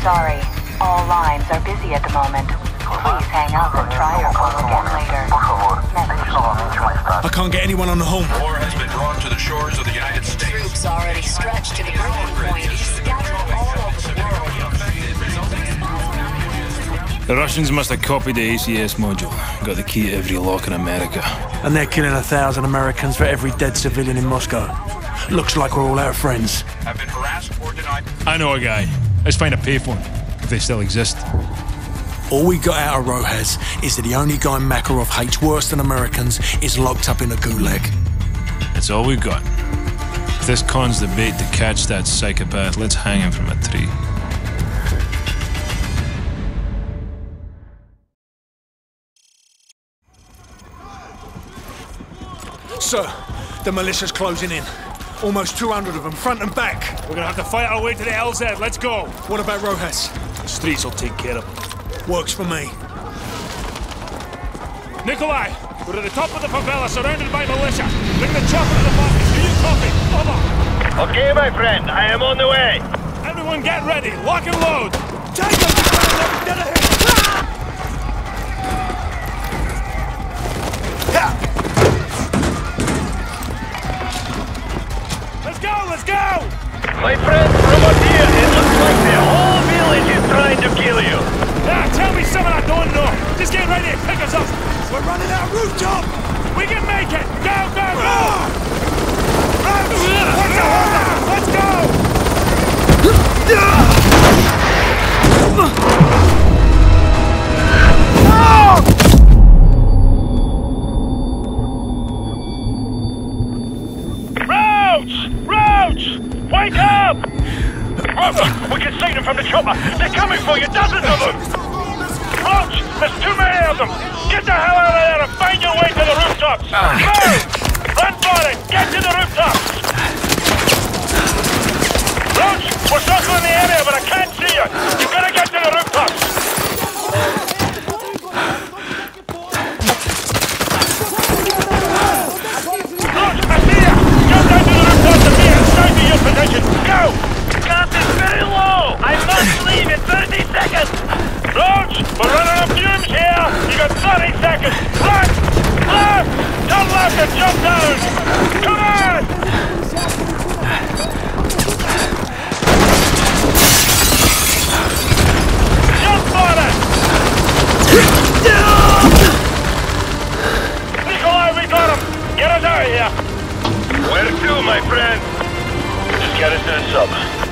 sorry. All lines are busy at the moment. Please hang up and try your call again later. Message. I can't get anyone on the home. War has been drawn to the shores of the United States. Troops already stretched to the breaking point, scattered all over the world. The Russians must have copied the ACS module. Got the key to every lock in America. And they're killing 1,000 Americans for every dead civilian in Moscow. Looks like we're all out of friends. Have been harassed or denied. I know a guy. Let's find a payphone, if they still exist. All we got out of Rojas is that the only guy Makarov hates worse than Americans is locked up in a gulag. That's all we've got. If this con's the bait to catch that psychopath, let's hang him from a tree. Sir, the militia's closing in. Almost 200 of them, front and back. We're gonna have to fight our way to the LZ. Let's go. What about Rojas? The streets will take care of them. Works for me. Nikolai, we're at the top of the favela, surrounded by militia. Bring the chopper to the bottom. Do you copy? Over. Okay, my friend, I am on the way. Everyone get ready. Lock and load. Take them! Get ahead! Let's go! My friend, from up here, it looks like the whole village is trying to kill you. Ah, tell me something I don't know. Just get ready and pick us up. We're running out of rooftop! We can make it. Go, go, go! What's the hold? Let's go! Wake up! Roach, we can see them from the chopper. They're coming for you, dozens of them! Roach, there's too many of them! Get the hell out of there and find your way to the rooftops! Move! Run for it! Get to the rooftops! Roach, we're circling the area, but I can't see you! You've got to get to the rooftops! Roach, I see you! Jump down to the rooftops and be inside me your position! Go! Gas is very low! I must leave in 30 seconds! Roach, we're running on fumes here! You got 30 seconds! Left! Left! Turn left and jump down! Come on! Jump for it! Nikolai, we got him! Get us out of here! Where to, my friend? Just get us to the sub.